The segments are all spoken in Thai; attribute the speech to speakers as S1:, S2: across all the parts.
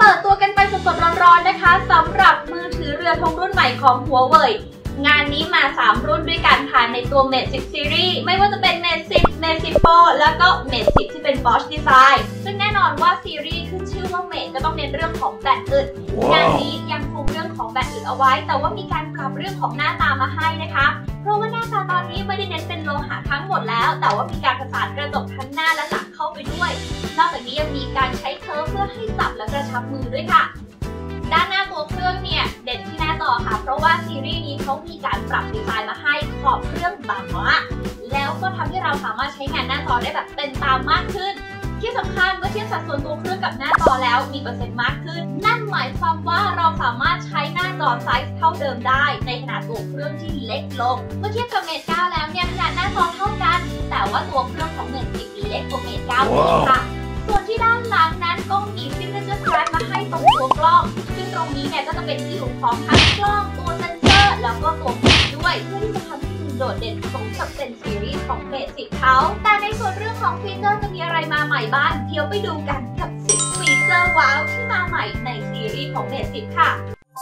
S1: เปิดตัวกันไปสดๆร้อนๆนะคะสำหรับมือถือเรือธงรุ่นใหม่ของหัวเว่ยงานนี้มา3รุ่นด้วยกันค่ะในตัว Mate 10 Series ไม่ว่าจะเป็น Mate 10 Mate 10 Pro แล้วก็ Mate 10 ที่เป็น Bosch Design ซึ่งแน่นอนว่าซีรีส์ขึ้นชื่อว่า Mate ก็ต้องเน้นเรื่องของแบตอึดงานนี้ยังคงเรื่องของแบตอึดเอาไว้แต่ว่ามีการปรับเรื่องของหน้าตามาให้นะคะเพราะว่าหน้าตาตอนนี้ไม่ได้เน้นเป็นโลหะทั้งหมดแล้วแต่ว่ามีการประสานกระจกทั้งหน้าและหลังเข้าไปด้วยนอกจากนี้ยังมีการใช้เคิร์ฟเพื่อให้จับและกระชับมือด้วยค่ะด้านหน้าตัวเครื่องเนี่ยเด่นที่หน้าจอค่ะเพราะว่าซีรีส์นี้เขามีการปรับดีไซน์มาให้ขอบเครื่องบางมากแล้วก็ทำให้เราสามารถใช้งานหน้าจอได้แบบเต็มตามมากขึ้นที่สำคัญเมื่อเทียบสัดส่วนตัวเครื่องกับหน้าจอแล้วมีเปอร์เซ็นต์มากขึ้นนั่นหมายความว่าเราสามารถใช้หน้าจอไซส์เท่าเดิมได้ในขนาดตัวเครื่องที่เล็กลงเมื่อเทียบกับ Mate 9 แล้วเนี่ยขนาดหน้าจอเท่ากันแต่ว่าตัวเครื่องของ Mate 10 เล็กกว่า Mate 9 ค่ะส่วนที่ด้านหลังนั้นก็มี Signature Strap มาให้ตรงตัวกล้องซึ่งตรงนี้เนี่ยก็จะเป็นที่อยู่ของทั้งกล้องตัวเซนเซอร์แล้วก็ตัวแบตด้วยเพื่อที่จะทำให้มันโดดเด่นสมกับเป็นซีรีส์ของ Mate 10 เขาแต่ในส่วนเรื่องของฟีเจอร์จะมีอะไรมาใหม่บ้างเดี๋ยวไปดูกันกับ10ฟีเจอร์ว้าวที่มาใหม่ในซีรีส์ของ Mate 10 ค่ะ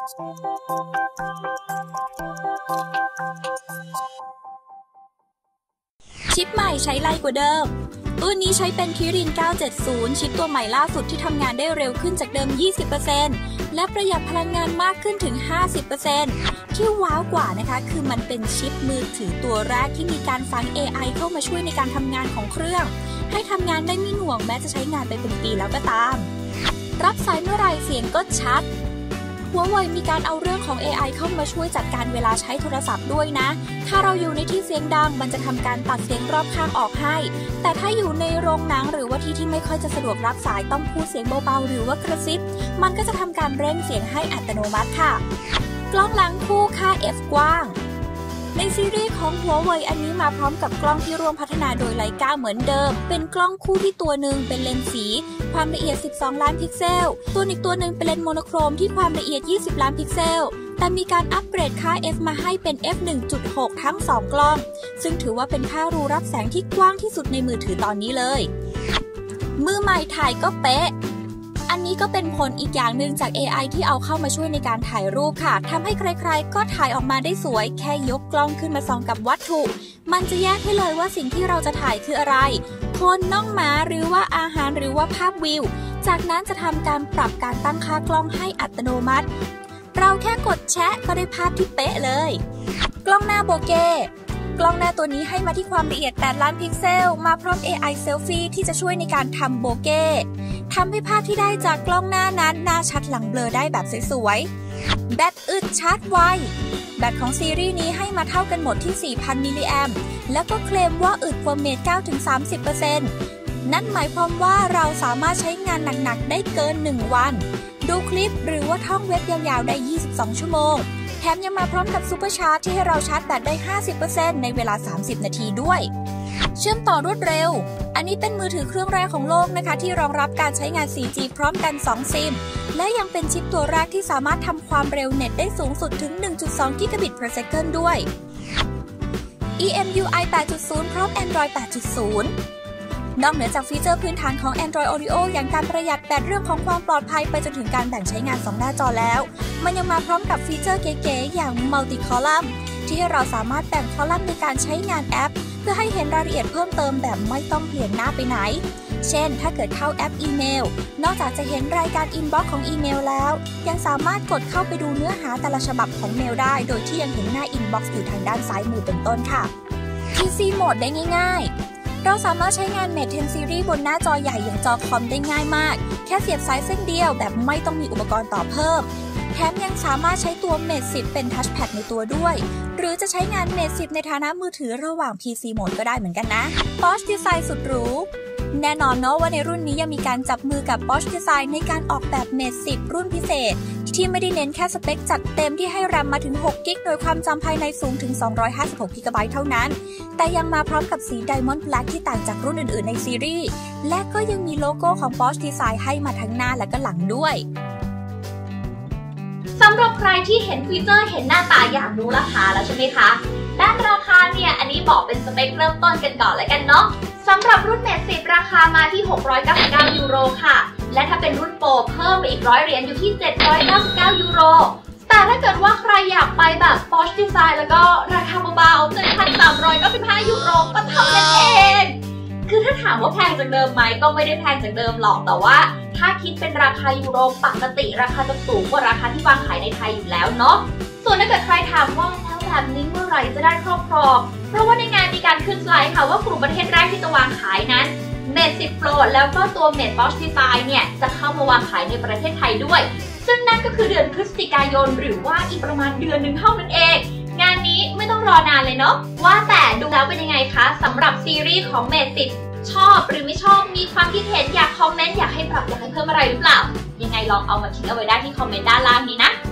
S2: ชิปใหม่ใช้ไวกว่าเดิมรุ่นนี้ใช้เป็น Kirin 970 ชิปตัวใหม่ล่าสุดที่ทำงานได้เร็วขึ้นจากเดิม 20% และประหยัดพลังงานมากขึ้นถึง 50% ที่ว้าวกว่านะคะคือมันเป็นชิปมือถือตัวแรกที่มีการฝัง AI เข้ามาช่วยในการทำงานของเครื่องให้ทำงานได้ไม่หน่วงแม้จะใช้งานไปเป็นปีแล้วก็ตามรับสายเมื่อไหร่เสียงก็ชัดหัวเว่ยมีการเอาเรื่องของ AI เข้ามาช่วยจัดการเวลาใช้โทรศัพท์ด้วยนะถ้าเราอยู่ในที่เสียงดังมันจะทำการตัดเสียงรอบข้างออกให้แต่ถ้าอยู่ในโรงหนังหรือว่าที่ไม่ค่อยจะสะดวกรับสายต้องพูดเสียงเบาๆหรือว่ากระซิบมันก็จะทำการเร่งเสียงให้อัตโนมัติค่ะกล้องหลังคู่ค่า f กว้างในซีรีส์ของหัวเว่ยอันนี้มาพร้อมกับกล้องที่ร่วมพัฒนาโดยไลกาเหมือนเดิมเป็นกล้องคู่ที่ตัวหนึ่งเป็นเลนส์สีความละเอียด12ล้านพิกเซลตัวอีกตัวหนึ่งเป็นเลนส์โมโนโครมที่ความละเอียด20ล้านพิกเซลแต่มีการอัปเกรดค่า f มาให้เป็น f 1.6 ทั้ง2กล้องซึ่งถือว่าเป็นค่ารูรับแสงที่กว้างที่สุดในมือถือตอนนี้เลยมือใหม่ถ่ายก็เป๊ะอันนี้ก็เป็นผลอีกอย่างหนึ่งจาก AI ที่เอาเข้ามาช่วยในการถ่ายรูปค่ะทำให้ใครๆก็ถ่ายออกมาได้สวยแค่ยกกล้องขึ้นมาส่องกับวัตถุมันจะแยกให้เลยว่าสิ่งที่เราจะถ่ายคืออะไรคนน้องหมาหรือว่าอาหารหรือว่าภาพวิวจากนั้นจะทำการปรับการตั้งค่ากล้องให้อัตโนมัติเราแค่กดแชะก็ได้ภาพที่เป๊ะเลยกล้องหน้าโบเก้กล้องหน้าตัวนี้ให้มาที่ความละเอียด8ล้านพิกเซลมาพร้อม AI Selfie ที่จะช่วยในการทำโบเก้ทำให้ภาพที่ได้จากกล้องหน้านั้นหน้าชัดหลังเบลอได้แบบสวยๆแบตอึดชาร์จไวแบตของซีรีส์นี้ให้มาเท่ากันหมดที่ 4,000 มิลลิแอมป์แล้วก็เคลมว่าอึดกว่า Mate 9-30% นั่นหมายความว่าเราสามารถใช้งานหนักๆได้เกิน1วันดูคลิปหรือว่าท่องเว็บยาวๆได้22ชั่วโมงแถมยังมาพร้อมกับซูเปอร์ชาร์จที่ให้เราชาร์จแบตได้ 50% ในเวลา30นาทีด้วยเชื่อมต่อรวดเร็วอันนี้เป็นมือถือเครื่องแรกของโลกนะคะที่รองรับการใช้งาน 4G พร้อมกัน2ซิมและยังเป็นชิปตัวแรกที่สามารถทำความเร็วเน็ตได้สูงสุดถึง 1.2 กิกะบิต per second ด้วย EMUI 8.0 พร้อม Android 8.0 นอกเหนือจากฟีเจอร์พื้นฐานของ Android Oreo อย่างการประหยัดแบตเรื่องของความปลอดภัยไปจนถึงการแบ่งใช้งาน2หน้าจอแล้วมันยังมาพร้อมกับฟีเจอร์เก๋ๆอย่าง Multi Column ที่ให้เราสามารถแบ่งคอลัมน์ในการใช้งานแอปเพื่อให้เห็นรายละเอียดเพิ่มเติมแบบไม่ต้องเปลี่ยนหน้าไปไหนเช่นถ้าเกิดเข้าแอปอีเมลนอกจากจะเห็นรายการอินบ็อกซ์ของอีเมลแล้วยังสามารถกดเข้าไปดูเนื้อหาแต่ละฉบับของเมลได้โดยที่ยังเห็นหน้าอินบ็อกซ์อยู่ทางด้านซ้ายมือเป็นต้นค่ะ PC Mode ได้ง่ายๆเราสามารถใช้งาน Mate 10 Series บนหน้าจอใหญ่อย่างจอคอมได้ง่ายมากแค่เสียบสายเส้นเดียวแบบไม่ต้องมีอุปกรณ์ต่อเพิ่มแถมยังสามารถใช้ตัว Mate 10 เป็น Touchpad ในตัวด้วยหรือจะใช้งาน Mate 10 ในฐานะมือถือระหว่าง PC Mode ก็ได้เหมือนกันนะ Bosch Design สุดหรูแน่นอนเนาะว่าในรุ่นนี้ยังมีการจับมือกับ Bosch Design ในการออกแบบ Mate 10 รุ่นพิเศษที่ไม่ได้เน้นแค่สเปคจัดเต็มที่ให้แรมมาถึง6กิกโดยความจำภายในสูงถึง256กิกะไบต์เท่านั้นแต่ยังมาพร้อมกับสี Diamond Black ที่ต่างจากรุ่นอื่นๆในซีรีส์และก็ยังมีโลโก้ของ Bosch Design ให้มาทั้งหน้าและก็หลังด้วย
S1: สำหรับใครที่เห็นฟีเจอร์เห็นหน้าตาอยากรู้ราคาแล้วใช่ไหมคะด้านราคาเนี่ยอันนี้บอกเป็นสเปคเริ่มต้นกันก่อนแล้วกันเนาะสำหรับรุ่น Mate 10 ราคามาที่699 ยูโรค่ะและถ้าเป็นรุ่นโปรเพิ่มไปอีก100 เหรียญอยู่ที่799 ยูโรแต่ถ้าเกิดว่าใครอยากไปแบบ Porsche Design แล้วก็ราคาเบาๆ 7,395 ยูโรก็เท่านั้นเองคือถ้าถามว่าแพงจากเดิมไหมก็ไม่ได้แพงจากเดิมหรอกแต่ว่าถ้าคิดเป็นราคายูโรปกติราคาจะสูงกว่าราคาที่วางขายในไทยอยู่แล้วเนาะส่วนถ้าเกิดใครถามว่าแล้วแบบนี้เมื่อไหร่จะได้ครอบครองเพราะว่าในงานมีการขึ้นสไลด์ค่ะว่ากลุ่มประเทศแรกที่จะวางขายนั้นMate 10 Pro แล้วก็ตัว Mate Porsche Design เนี่ยจะเข้ามาวางขายในประเทศไทยด้วยซึ่งนั่นก็คือเดือนพฤศจิกายนหรือว่าอีกประมาณเดือนหนึ่งเท่านั้นเองงานนี้ไม่ต้องรอนานเลยเนาะว่าแต่ดูแล้วเป็นยังไงคะสำหรับซีรีส์ของ Mate 10 ชอบหรือไม่ชอบมีความคิดเห็นอยากคอมเมนต์อยากให้ปรับอยากให้เพิ่มอะไรหรือเปล่ายังไงลองเอามาทิ้งเอาไว้ได้ที่คอมเมนต์ด้านล่างนี้นะ